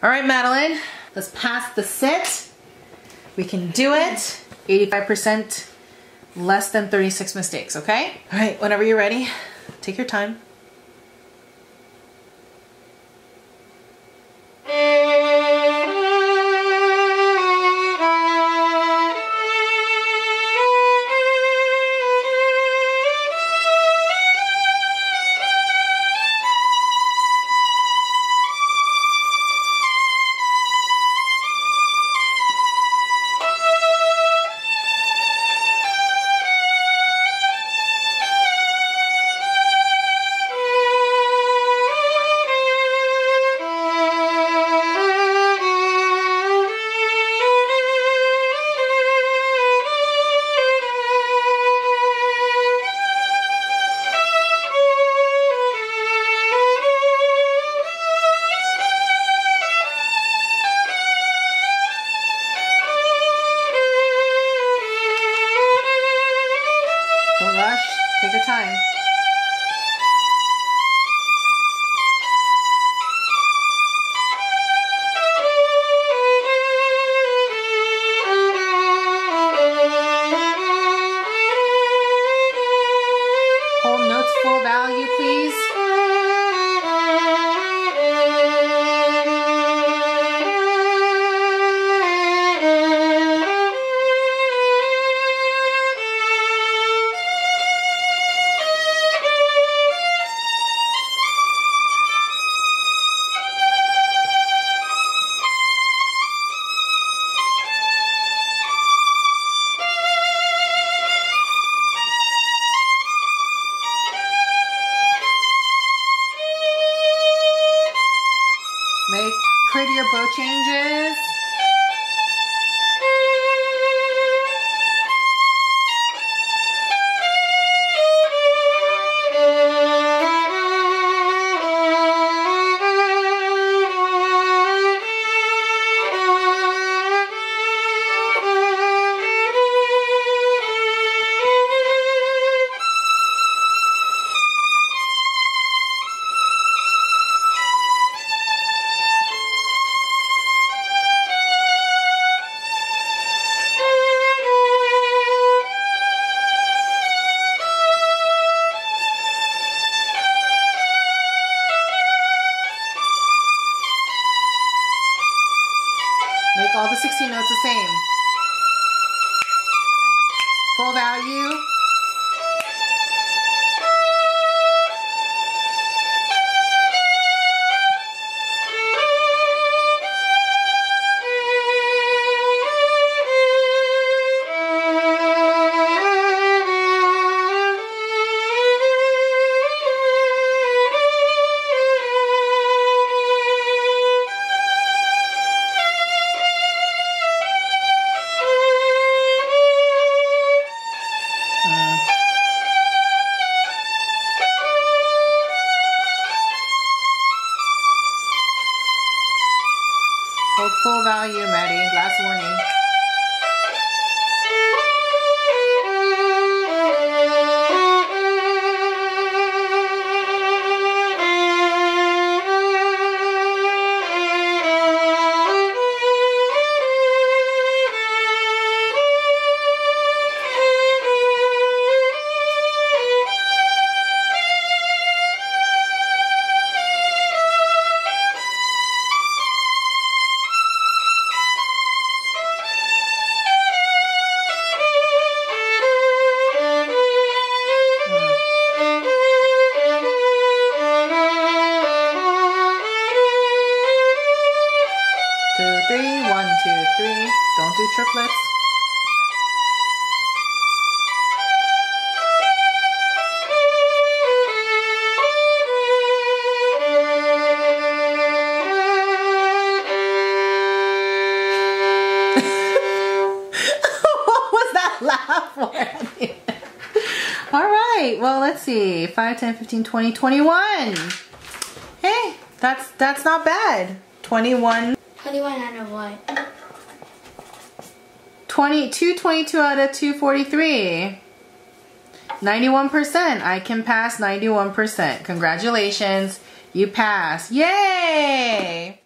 All right, Madeline, let's pass the sit. We can do it. 85%, less than 36 mistakes, okay? All right, whenever you're ready, take your time. Take your time. Hold notes full value, please. Make prettier bow changes. Make all the 16 notes the same. Full value. Hold full value, Maddie. Last warning. Three, 1, 2, 3. Don't do triplets. What was that laugh for? All right, well, let's see. 5, 10, 15, 20, 21. Hey, that's not bad. 21. 21 out of what? 222 out of 243. 91%. I can pass 91%. Congratulations. You pass. Yay!